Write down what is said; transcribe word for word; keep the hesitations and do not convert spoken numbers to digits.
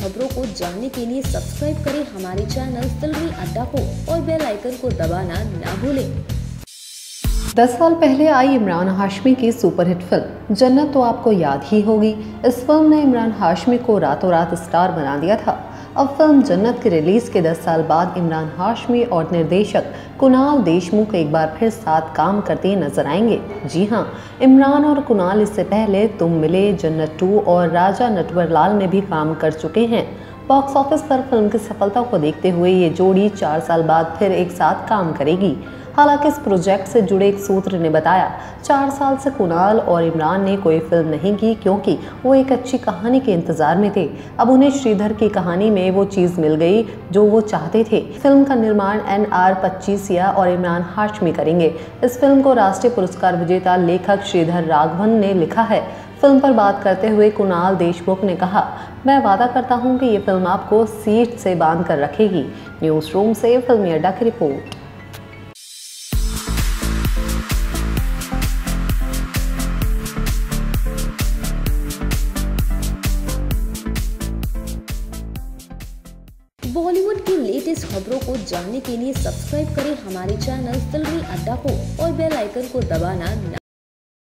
खबरों को जानने के लिए सब्सक्राइब करें हमारे चैनल फिल्मी अड्डा को और बेल आइकन को दबाना ना भूलें। दस साल पहले आई इमरान हाशमी की सुपरहिट फिल्म जन्नत तो आपको याद ही होगी। इस फिल्म ने इमरान हाशमी को रातों रात स्टार बना दिया था। अब फिल्म जन्नत के रिलीज के दस साल बाद इमरान हाशमी और निर्देशक कुणाल देशमुख एक बार फिर साथ काम करते नजर आएंगे। जी हां, इमरान और कुणाल इससे पहले तुम मिले, जन्नत टू और राजा नटवरलाल में भी काम कर चुके हैं। बॉक्स ऑफिस पर फिल्म की सफलता को देखते हुए ये जोड़ी चार साल बाद फिर एक साथ काम करेगी। हालांकि इस प्रोजेक्ट से जुड़े एक सूत्र ने बताया, चार साल से कुणाल और इमरान ने कोई फिल्म नहीं की क्योंकि वो एक अच्छी कहानी के इंतजार में थे। अब उन्हें श्रीधर की कहानी में वो चीज़ मिल गई जो वो चाहते थे। फिल्म का निर्माण एन आर पच्चीसिया और इमरान हाशमी करेंगे। इस फिल्म को राष्ट्रीय पुरस्कार विजेता लेखक श्रीधर राघवन ने लिखा है। फिल्म पर बात करते हुए कुणाल देशमुख ने कहा, मैं वादा करता हूं कि ये फिल्म आपको सीट से बांध कर रखेगी। न्यूज़ रूम से फिल्मी अड्डा की रिपोर्ट। बॉलीवुड की लेटेस्ट खबरों को जानने के लिए सब्सक्राइब करें हमारे चैनल फिल्मी अड्डा को और बेल आइकन को दबाना ना